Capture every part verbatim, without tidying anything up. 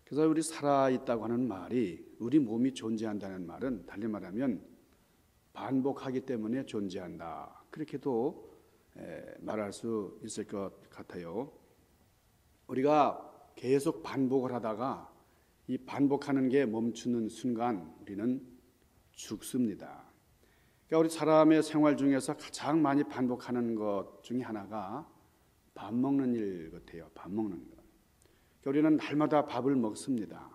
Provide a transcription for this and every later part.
그래서 우리 살아있다고 하는 말이, 우리 몸이 존재한다는 말은 달리 말하면 반복하기 때문에 존재한다, 그렇게도 말할 수 있을 것 같아요. 우리가 계속 반복을 하다가 이 반복하는 게 멈추는 순간 우리는 죽습니다. 그러니까 우리 사람의 생활 중에서 가장 많이 반복하는 것 중에 하나가 밥 먹는 일 같아요. 밥 먹는 것. 그러니까 우리는 날마다 밥을 먹습니다.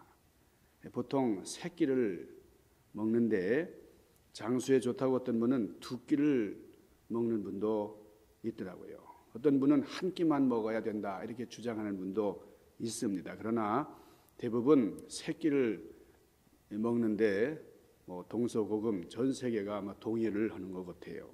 보통 세 끼를 먹는데 장수에 좋다고 어떤 분은 두 끼를 먹는 분도 있더라고요. 어떤 분은 한 끼만 먹어야 된다, 이렇게 주장하는 분도 있습니다. 그러나 대부분 세 끼를 먹는데 뭐 동서고금 전 세계가 아마 동의를 하는 것 같아요.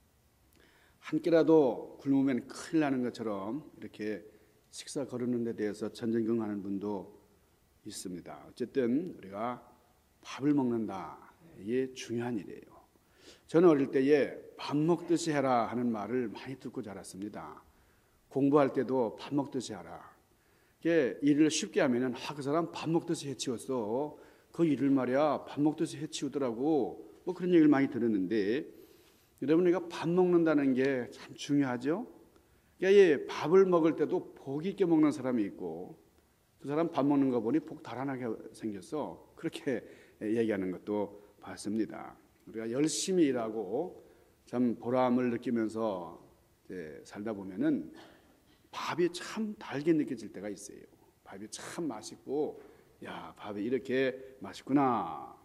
한 끼라도 굶으면 큰일 나는 것처럼 이렇게 식사 거르는 데 대해서 전전긍긍하는 분도 있습니다. 어쨌든 우리가 밥을 먹는다, 이게 중요한 일이에요. 저는 어릴 때에 밥 먹듯이 해라 하는 말을 많이 듣고 자랐습니다. 공부할 때도 밥 먹듯이 하라. 이게 일을 쉽게 하면은 아, 그 사람 밥 먹듯이 해치웠어. 그 일을 말이야 밥 먹듯이 해치우더라고. 뭐 그런 얘기를 많이 들었는데, 여러분, 우리가 밥 먹는다는 게 참 중요하죠. 그러니까 밥을 먹을 때도 복 있게 먹는 사람이 있고, 그 사람 밥 먹는 거 보니 복 달아나게 생겼어, 그렇게 얘기하는 것도 봤습니다. 우리가 열심히 일하고 참 보람을 느끼면서 이제 살다 보면은 밥이 참 달게 느껴질 때가 있어요. 밥이 참 맛있고, 야, 밥이 이렇게 맛있구나.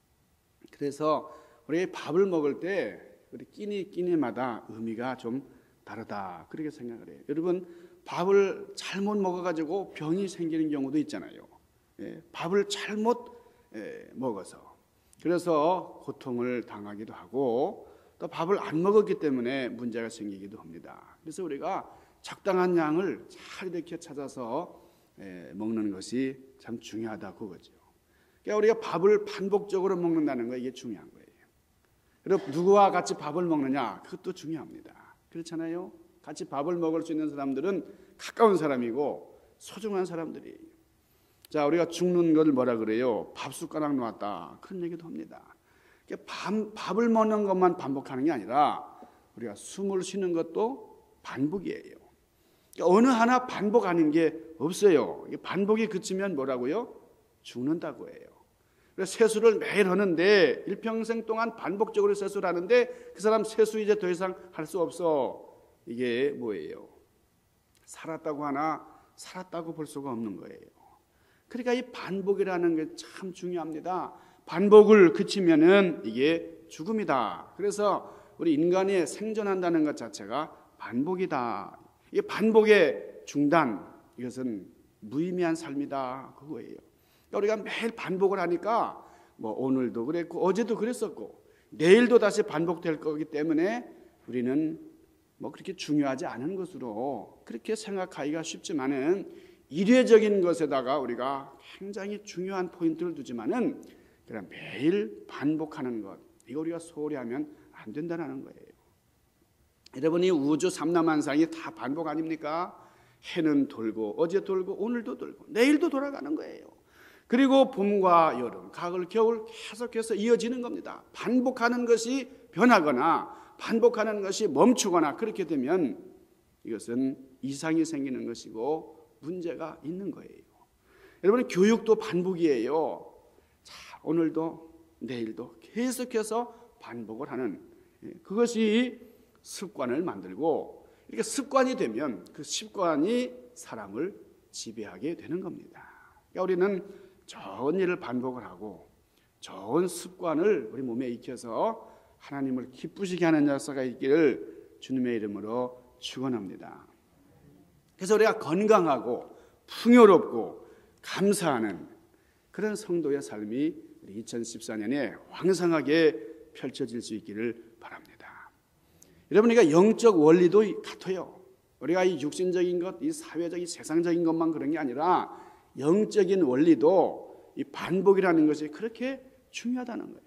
그래서 우리 밥을 먹을 때 우리 끼니 끼니마다 의미가 좀 다르다, 그렇게 생각을 해요. 여러분, 밥을 잘못 먹어가지고 병이 생기는 경우도 있잖아요. 예, 밥을 잘못 예, 먹어서 그래서 고통을 당하기도 하고, 또 밥을 안 먹었기 때문에 문제가 생기기도 합니다. 그래서 우리가 적당한 양을 잘 이렇게 찾아서 예, 먹는 것이 참 중요하다, 그거죠. 그러니까 우리가 밥을 반복적으로 먹는다는 거, 이게 중요한 거예요. 그리고 누구와 같이 밥을 먹느냐, 그것도 중요합니다. 그렇잖아요. 같이 밥을 먹을 수 있는 사람들은 가까운 사람이고 소중한 사람들이에요. 자, 우리가 죽는 걸 뭐라 그래요? 밥 숟가락 놓았다, 그런 얘기도 합니다. 그러니까 밥, 밥을 먹는 것만 반복하는 게 아니라 우리가 숨을 쉬는 것도 반복이에요. 그러니까 어느 하나 반복 아닌 게 없어요. 반복이 그치면 뭐라고요? 죽는다고 해요. 그래서 세수를 매일 하는데 일평생 동안 반복적으로 세수를 하는데 그 사람 세수 이제 더 이상 할 수 없어. 이게 뭐예요? 살았다고 하나 살았다고 볼 수가 없는 거예요. 그러니까 이 반복이라는 게 참 중요합니다. 반복을 그치면은 이게 죽음이다. 그래서 우리 인간이 생존한다는 것 자체가 반복이다. 이 반복의 중단, 이것은 무의미한 삶이다, 그거예요. 그러니까 우리가 매일 반복을 하니까 뭐 오늘도 그랬고 어제도 그랬었고 내일도 다시 반복될 거기 때문에 우리는 뭐 그렇게 중요하지 않은 것으로 그렇게 생각하기가 쉽지만은, 일회적인 것에다가 우리가 굉장히 중요한 포인트를 두지만은 그냥 매일 반복하는 것, 이거 우리가 소홀히 하면 안 된다는 거예요. 여러분이 우주 삼라만상이 다 반복 아닙니까? 해는 돌고 어제 돌고 오늘도 돌고 내일도 돌아가는 거예요. 그리고 봄과 여름, 가을, 겨울 계속해서 이어지는 겁니다. 반복하는 것이 변하거나 반복하는 것이 멈추거나 그렇게 되면 이것은 이상이 생기는 것이고 문제가 있는 거예요. 여러분, 교육도 반복이에요. 자, 오늘도 내일도 계속해서 반복을 하는, 그것이 습관을 만들고, 이렇게 습관이 되면 그 습관이 사람을 지배하게 되는 겁니다. 그러니까 우리는 좋은 일을 반복을 하고 좋은 습관을 우리 몸에 익혀서 하나님을 기쁘시게 하는 역사가 있기를 주님의 이름으로 축원합니다. 그래서 우리가 건강하고 풍요롭고 감사하는 그런 성도의 삶이 이천십사 년에 왕성하게 펼쳐질 수 있기를 바랍니다. 여러분, 우리가 영적 원리도 같아요. 우리가 이 육신적인 것, 이 사회적, 이 세상적인 것만 그런 게 아니라 영적인 원리도 이 반복이라는 것이 그렇게 중요하다는 거예요.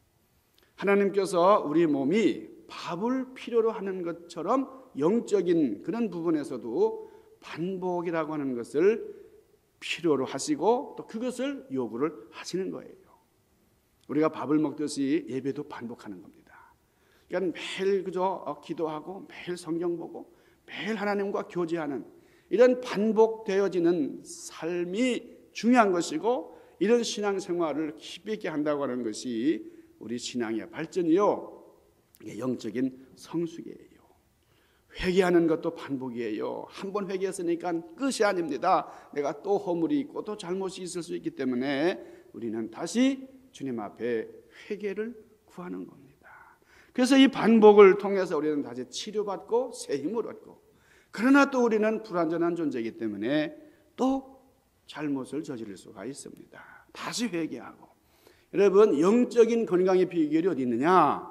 하나님께서 우리 몸이 밥을 필요로 하는 것처럼 영적인 그런 부분에서도 반복이라고 하는 것을 필요로 하시고 또 그것을 요구를 하시는 거예요. 우리가 밥을 먹듯이 예배도 반복하는 겁니다. 그러니까 매일 그저 기도하고 매일 성경 보고 매일 하나님과 교제하는 이런 반복되어지는 삶이 중요한 것이고, 이런 신앙생활을 깊이 있게 한다고 하는 것이 우리 신앙의 발전이요, 영적인 성숙이에요. 회개하는 것도 반복이에요. 한 번 회개했으니까 끝이 아닙니다. 내가 또 허물이 있고 또 잘못이 있을 수 있기 때문에 우리는 다시 주님 앞에 회개를 구하는 겁니다. 그래서 이 반복을 통해서 우리는 다시 치료받고 새 힘을 얻고, 그러나 또 우리는 불완전한 존재이기 때문에 또 잘못을 저지를 수가 있습니다. 다시 회개하고. 여러분, 영적인 건강의 비결이 어디 있느냐?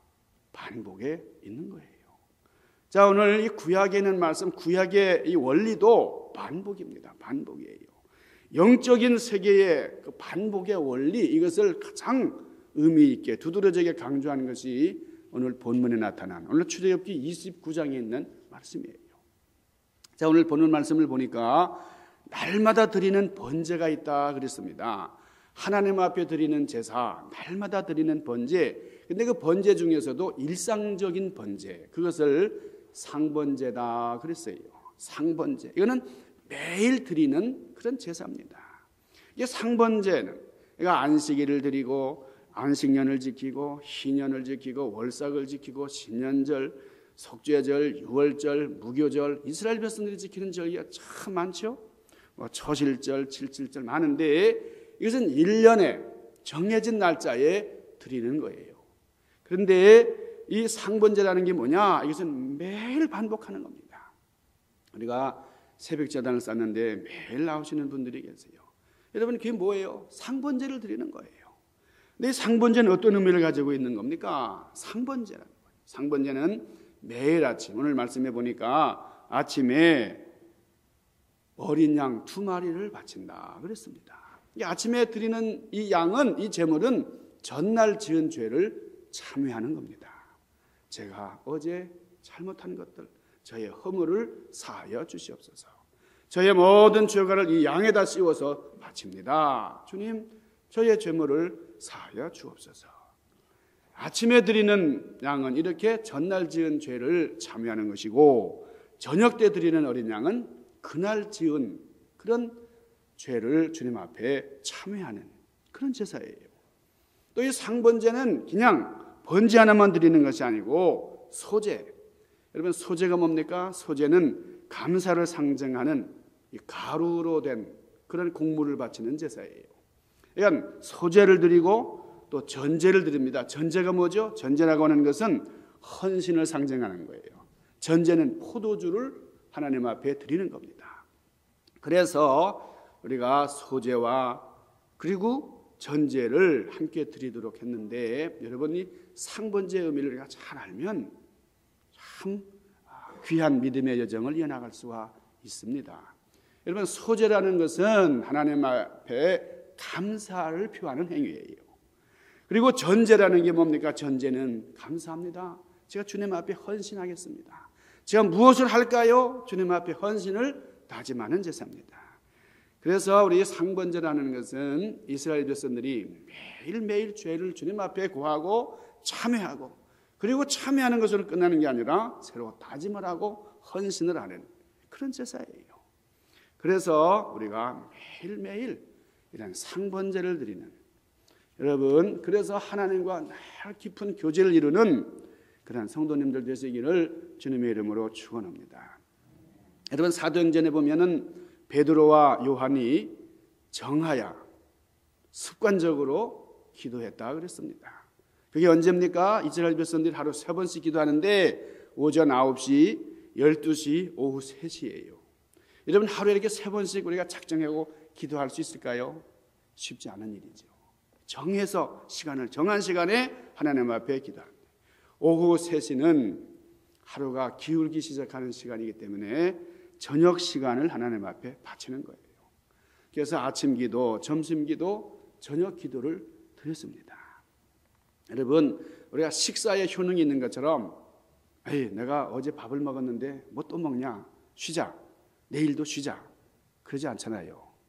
반복에 있는 거예요. 자, 오늘 이 구약에 있는 말씀, 구약의 이 원리도 반복입니다. 반복이에요. 영적인 세계의 그 반복의 원리, 이것을 가장 의미 있게 두드러지게 강조하는 것이 오늘 본문에 나타난, 오늘 출애굽기 이십구 장에 있는 말씀이에요. 자, 오늘 본문 말씀을 보니까 날마다 드리는 번제가 있다 그랬습니다. 하나님 앞에 드리는 제사, 날마다 드리는 번제. 근데 그 번제 중에서도 일상적인 번제, 그것을 상번제다 그랬어요. 상번제. 이거는 매일 드리는 그런 제사입니다. 이게 상번제는, 그러니까 안식일을 드리고 안식년을 지키고 희년을 지키고 월삭을 지키고 신년절, 속죄절, 유월절, 무교절, 이스라엘 백성들이 지키는 절기가 참 많죠. 뭐 초실절, 칠칠절 많은데 이것은 일 년에 정해진 날짜에 드리는 거예요. 그런데 이 상번제라는 게 뭐냐? 이것은 매일 반복하는 겁니다. 우리가 새벽제단을 쌓는데 매일 나오시는 분들이 계세요. 여러분, 그게 뭐예요? 상번제를 드리는 거예요. 근데 상번제는 어떤 의미를 가지고 있는 겁니까? 상번제라는 거예요. 상번제는 매일 아침, 오늘 말씀해 보니까 아침에 어린 양 두 마리를 바친다 그랬습니다. 아침에 드리는 이 양은, 이 제물은 전날 지은 죄를 참회하는 겁니다. 제가 어제 잘못한 것들, 저의 허물을 사하여 주시옵소서. 저의 모든 죄가를 이 양에다 씌워서 바칩니다. 주님, 저의 죄물을 사하여 주옵소서. 아침에 드리는 양은 이렇게 전날 지은 죄를 참회하는 것이고, 저녁 때 드리는 어린 양은 그날 지은 그런 죄를 주님 앞에 참회하는 그런 제사예요. 또 이 상번제는 그냥 번제 하나만 드리는 것이 아니고 소제. 여러분, 소제가 뭡니까? 소제는 감사를 상징하는 이 가루로 된 그런 곡물을 바치는 제사예요. 그러니까 소제를 드리고 또 전제를 드립니다. 전제가 뭐죠? 전제라고 하는 것은 헌신을 상징하는 거예요. 전제는 포도주를 하나님 앞에 드리는 겁니다. 그래서 우리가 소제와 그리고 전제를 함께 드리도록 했는데, 여러분이 상번제의 의미를 우리가 잘 알면 참 귀한 믿음의 여정을 이어나갈 수가 있습니다. 여러분, 소제라는 것은 하나님 앞에 감사를 표하는 행위예요. 그리고 전제라는 게 뭡니까? 전제는 감사합니다. 제가 주님 앞에 헌신하겠습니다. 제가 무엇을 할까요? 주님 앞에 헌신을 다짐하는 제사입니다. 그래서 우리 상번제라는 것은 이스라엘 백성들이 매일매일 죄를 주님 앞에 구하고 참회하고, 그리고 참회하는 것으로 끝나는 게 아니라 새로 다짐을 하고 헌신을 하는 그런 제사예요. 그래서 우리가 매일매일 이런 상번제를 드리는, 여러분, 그래서 하나님과 날 깊은 교제를 이루는 그런 성도님들 되시기를 주님의 이름으로 축원합니다. 여러분, 사도행전에 보면은 베드로와 요한이 정하여 습관적으로 기도했다 그랬습니다. 그게 언제입니까? 이스라엘 백성들이 하루 세 번씩 기도하는데 오전 아홉 시, 열두 시, 오후 세 시예요. 여러분, 하루에 이렇게 세 번씩 우리가 작정하고 기도할 수 있을까요? 쉽지 않은 일이죠. 정해서 시간을 정한 시간에 하나님 앞에 기도합니다. 오후 세 시는 하루가 기울기 시작하는 시간이기 때문에 저녁 시간을 하나님 앞에 바치는 거예요. 그래서 아침 기도, 점심 기도, 저녁 기도를 드렸습니다. 여러분, 우리가 식사에 효능이 있는 것처럼, 에이, 내가 어제 밥을 먹었는데 뭐 또 먹냐? 쉬자. 내일도 쉬자. 그러지 않잖아요.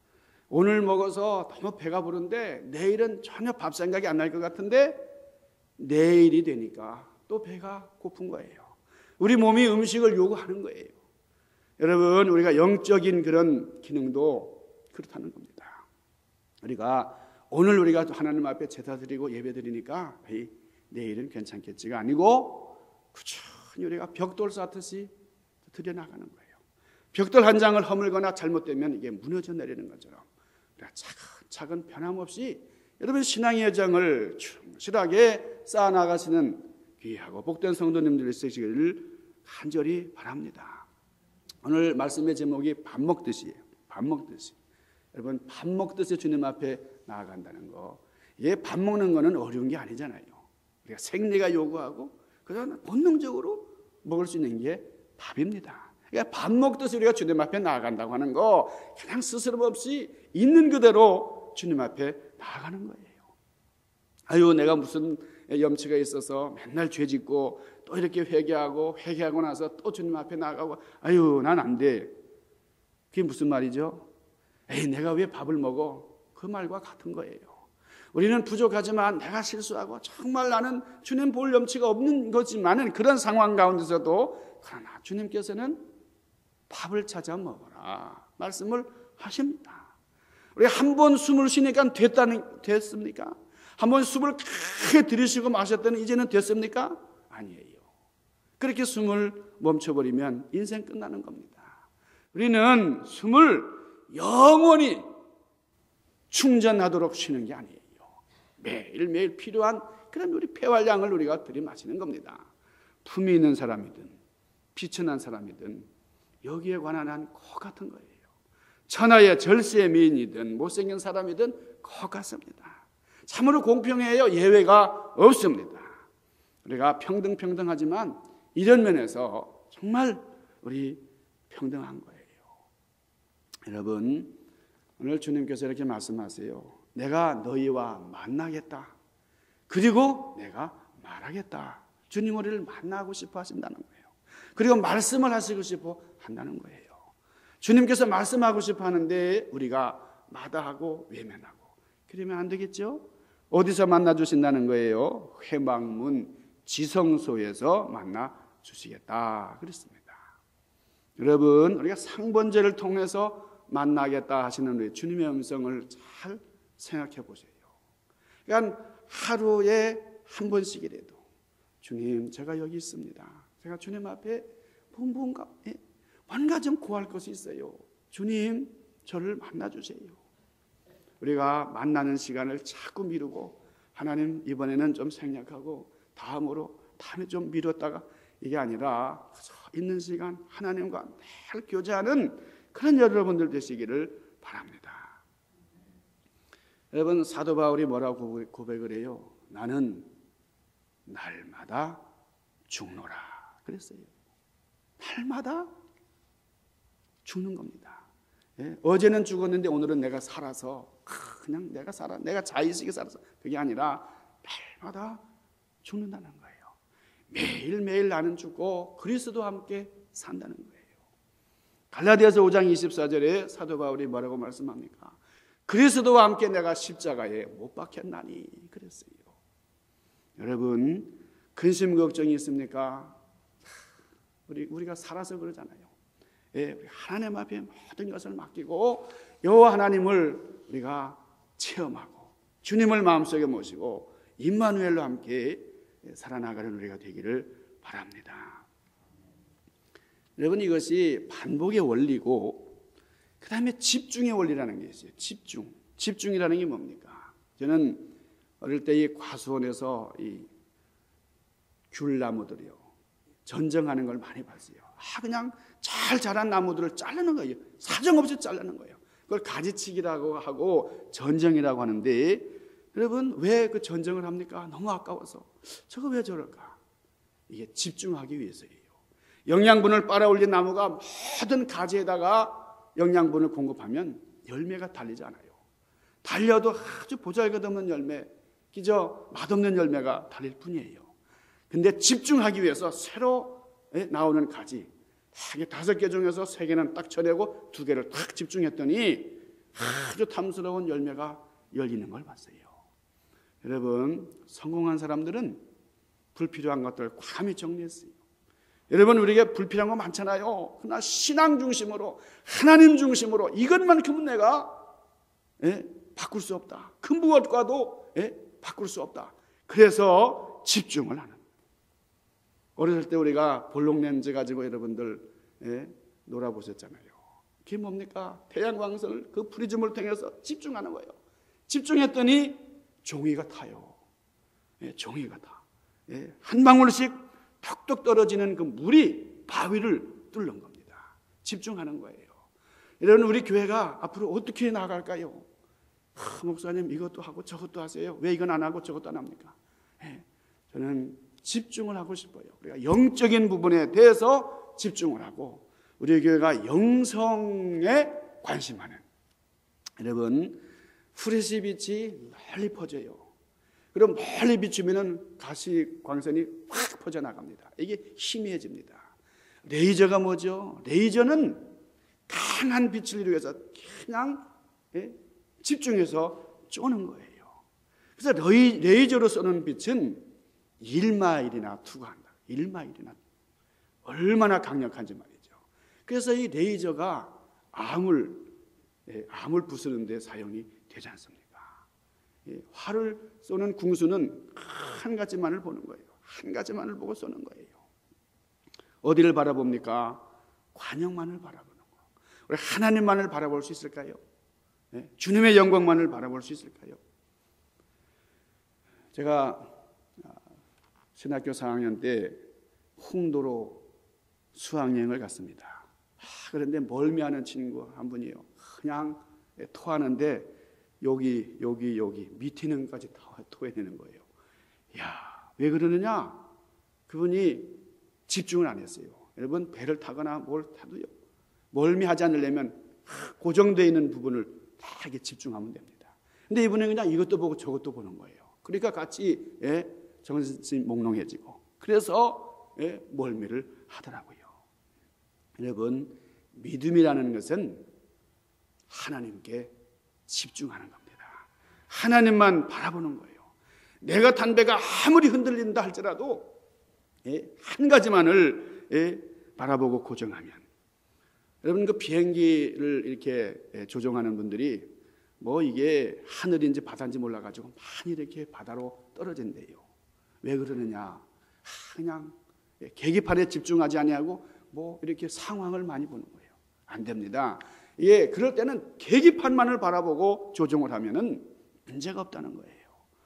오늘 먹어서 너무 배가 부른데 내일은 전혀 밥 생각이 안 날 것 같은데 내일이 되니까 또 배가 고픈 거예요. 우리 몸이 음식을 요구하는 거예요. 여러분, 우리가 영적인 그런 기능도 그렇다는 겁니다. 우리가 오늘 우리가 하나님 앞에 제사 드리고 예배 드리니까 에이, 내일은 괜찮겠지가 아니고 꾸준히 우리가 벽돌 쌓듯이 들여나가는 거예요. 벽돌 한 장을 허물거나 잘못되면 이게 무너져 내리는 것처럼 우리가 차근차근 변함없이 여러분 신앙의 여정을 충실하게 쌓아나가시는 귀하고 복된 성도님들이 있으시기를 간절히 바랍니다. 오늘 말씀의 제목이 밥 먹듯이에요. 밥 먹듯이. 여러분 밥 먹듯이 주님 앞에 나아간다는 거, 이게 밥 먹는 거는 어려운 게 아니잖아요. 우리가 생리가 요구하고 그냥 본능적으로 먹을 수 있는 게 밥입니다. 그러니까 밥 먹듯이 우리가 주님 앞에 나아간다고 하는 거, 그냥 스스럼 없이 있는 그대로 주님 앞에 나아가는 거예요. 아유, 내가 무슨 염치가 있어서 맨날 죄 짓고 또 이렇게 회개하고 회개하고 나서 또 주님 앞에 나가고 아유, 난 안 돼. 그게 무슨 말이죠? 에이, 내가 왜 밥을 먹어? 그 말과 같은 거예요. 우리는 부족하지만 내가 실수하고 정말 나는 주님 볼 염치가 없는 거지만은 그런 상황 가운데서도 그러나 주님께서는 밥을 찾아 먹어라 말씀을 하십니다. 우리 한 번 숨을 쉬니까 됐다는, 됐습니까? 한 번 숨을 크게 들이쉬고 마셨더니 이제는 됐습니까? 아니에요. 그렇게 숨을 멈춰버리면 인생 끝나는 겁니다. 우리는 숨을 영원히 충전하도록 쉬는 게 아니에요. 매일매일 필요한 그런 우리 폐활량을 우리가 들이마시는 겁니다. 품이 있는 사람이든 비천한 사람이든 여기에 관한 한 것 같은 거예요. 천하의 절세의 미인이든 못생긴 사람이든 것 같습니다. 참으로 공평해요. 예외가 없습니다. 우리가 평등평등하지만 이런 면에서 정말 우리 평등한 거예요. 여러분, 오늘 주님께서 이렇게 말씀하세요. 내가 너희와 만나겠다. 그리고 내가 말하겠다. 주님 우리를 만나고 싶어 하신다는 거예요. 그리고 말씀을 하시고 싶어 한다는 거예요. 주님께서 말씀하고 싶어 하는데 우리가 마다하고 외면하고 그러면 안 되겠죠? 어디서 만나 주신다는 거예요? 회막문 지성소에서 만나 주시겠다 그랬습니다. 여러분, 우리가 상번제를 통해서 만나겠다 하시는 우리 주님의 음성을 잘 생각해 보세요. 그러니까 하루에 한 번씩이라도 주님, 제가 여기 있습니다. 제가 주님 앞에 뭔가 뭔가 좀 구할 것이 있어요. 주님, 저를 만나 주세요. 우리가 만나는 시간을 자꾸 미루고 하나님 이번에는 좀 생략하고 다음으로 다음에 좀 미뤘다가 이게 아니라 있는 시간 하나님과 늘 교제하는 그런 여러분들 되시기를 바랍니다. 여러분, 사도 바울이 뭐라고 고백을 해요? 나는 날마다 죽노라 그랬어요. 날마다 죽는 겁니다. 예? 어제는 죽었는데 오늘은 내가 살아서 그냥 내가 살아 내가 자의식에 살아서 그게 아니라 날마다 죽는다는 거예요. 매일매일 나는 죽고 그리스도와 함께 산다는 거예요. 갈라디아서 오 장 이십사 절에 사도 바울이 뭐라고 말씀합니까? 그리스도와 함께 내가 십자가에 못 박혔나니 그랬어요. 여러분, 근심 걱정이 있습니까? 우리, 우리가 살아서 그러잖아요. 예, 우리 하나님 앞에 모든 것을 맡기고 여호와 하나님을 우리가 체험하고 주님을 마음속에 모시고 임마누엘로 함께 살아나가는 우리가 되기를 바랍니다. 여러분, 이것이 반복의 원리고 그 다음에 집중의 원리라는 게 있어요. 집중. 집중이라는 게 뭡니까? 저는 어릴 때 이 과수원에서 이 귤나무들이요, 전정하는 걸 많이 봤어요. 아, 그냥 잘 자란 나무들을 자르는 거예요. 사정없이 자르는 거예요. 그걸 가지치기라고 하고 전정이라고 하는데, 여러분, 왜 그 전정을 합니까? 너무 아까워서. 저거 왜 저럴까? 이게 집중하기 위해서예요. 영양분을 빨아올린 나무가 모든 가지에다가 영양분을 공급하면 열매가 달리지 않아요. 달려도 아주 보잘것없는 열매, 그저 맛없는 열매가 달릴 뿐이에요. 근데 집중하기 위해서 새로 나오는 가지 다섯 개 중에서 세 개는 딱 쳐내고 두 개를 딱 집중했더니 아주 탐스러운 열매가 열리는 걸 봤어요. 여러분, 성공한 사람들은 불필요한 것들을 과감히 정리했어요. 여러분, 우리에게 불필요한 거 많잖아요. 그러나 신앙 중심으로, 하나님 중심으로 이것만큼은 내가 예, 바꿀 수 없다. 그 무엇과도 예, 바꿀 수 없다. 그래서 집중을 하는. 어렸을 때 우리가 볼록렌즈 가지고 여러분들 예, 놀아보셨잖아요. 그게 뭡니까? 태양광선을 그 프리즘을 통해서 집중하는 거예요. 집중했더니 종이가 타요. 예, 종이가 타. 예, 한 방울씩 톡톡 떨어지는 그 물이 바위를 뚫는 겁니다. 집중하는 거예요. 여러분, 우리 교회가 앞으로 어떻게 나갈까요? 아, 목사님 이것도 하고 저것도 하세요. 왜 이건 안 하고 저것도 안 합니까? 예, 저는 집중을 하고 싶어요. 우리가 영적인 부분에 대해서 집중을 하고 우리 교회가 영성에 관심하는, 여러분, 후레쉬 빛이 멀리 퍼져요. 그럼 멀리 비추면은 가시 광선이 확 퍼져나갑니다. 이게 희미해집니다. 레이저가 뭐죠? 레이저는 강한 빛을 이루기 위해서 그냥 예? 집중해서 쪼는 거예요. 그래서 레이, 레이저로 쏘는 빛은 일 마일이나 투과한다. 일 마일이나 얼마나 강력한지 말이죠. 그래서 이 레이저가 암을 예, 암을 부수는 데 사용이 되지 않습니까? 예, 활을 쏘는 궁수는 한 가지만을 보는 거예요. 한 가지만을 보고 쏘는 거예요. 어디를 바라봅니까? 관영만을 바라보는 거. 우리 하나님만을 바라볼 수 있을까요? 예, 주님의 영광만을 바라볼 수 있을까요? 제가 신학교 사 학년 때 홍도로 수학여행을 갔습니다. 그런데 멀미하는 친구 한 분이에요. 그냥 토하는데 여기 여기 여기 밑에는까지 토해내는 거예요. 야, 왜 그러느냐? 그분이 집중을 안 했어요. 여러분, 배를 타거나 뭘 타도요, 멀미하지 않으려면 고정되어 있는 부분을 다 이렇게 집중하면 됩니다. 근데 이분은 그냥 이것도 보고 저것도 보는 거예요. 그러니까 같이 예, 정신이 몽롱해지고, 그래서 예, 멀미를 하더라고요. 여러분, 믿음이라는 것은 하나님께 집중하는 겁니다. 하나님만 바라보는 거예요. 내가 탄 배가 아무리 흔들린다 할지라도 예, 한 가지만을 예, 바라보고 고정하면, 여러분, 그 비행기를 이렇게 예, 조종하는 분들이 뭐 이게 하늘인지 바다인지 몰라가지고 많이 이렇게 바다로 떨어진대요. 왜 그러느냐? 그냥 예, 계기판에 집중하지 아니하고 뭐 이렇게 상황을 많이 보는 거예요. 안 됩니다. 예, 그럴 때는 계기판만을 바라보고 조종을 하면은 문제가 없다는 거예요.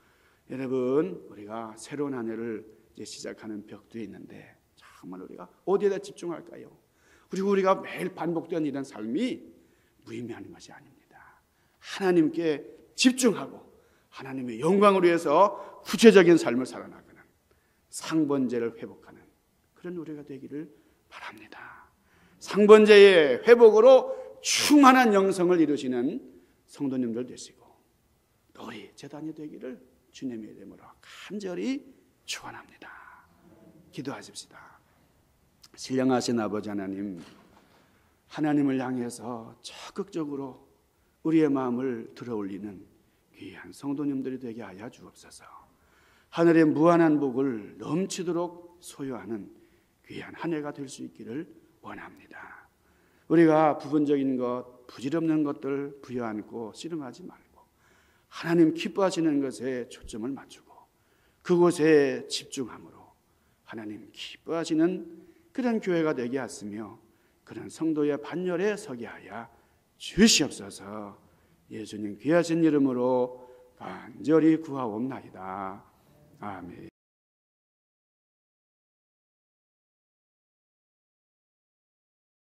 여러분, 우리가 새로운 한 해를 이제 시작하는 벽두에 있는데 정말 우리가 어디에다 집중할까요? 그리고 우리가 매일 반복되는 이런 삶이 무의미한 것이 아닙니다. 하나님께 집중하고 하나님의 영광을 위해서 구체적인 삶을 살아나가는, 상번제를 회복하는 그런 우리가 되기를 바랍니다. 상번제의 회복으로 충만한 영성을 이루시는 성도님들 되시고 또 우리 제단이 되기를 주님의 이름으로 간절히 축원합니다. 기도하십시다. 신령하신 아버지 하나님, 하나님을 향해서 적극적으로 우리의 마음을 들어올리는 귀한 성도님들이 되게 하여 주옵소서. 하늘의 무한한 복을 넘치도록 소유하는 귀한 한 해가 될 수 있기를 원합니다. 우리가 부분적인 것, 부질없는 것들 부여안고 씨름하지 말고 하나님 기뻐하시는 것에 초점을 맞추고 그곳에 집중함으로 하나님 기뻐하시는 그런 교회가 되게 하시며 그런 성도의 반열에 서게 하여 주시옵소서. 예수님 귀하신 이름으로 간절히 구하옵나이다. 아멘.